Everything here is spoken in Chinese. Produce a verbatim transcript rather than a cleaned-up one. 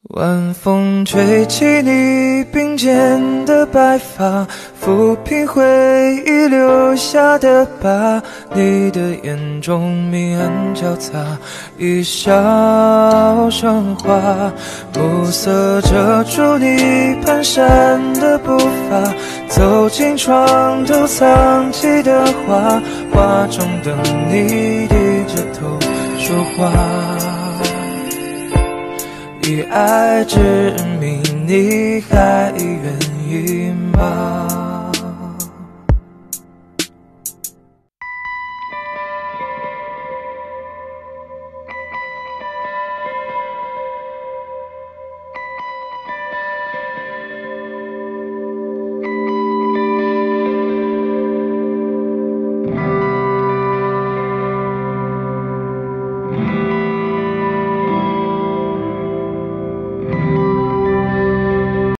晚风吹起你鬓间的白发，抚平回忆留下的疤。你的眼中明暗交杂，一笑生花，暮色遮住你蹒跚的步伐，走进床头藏起的画，画中的你低着头说话。以爱之名，你还愿意吗？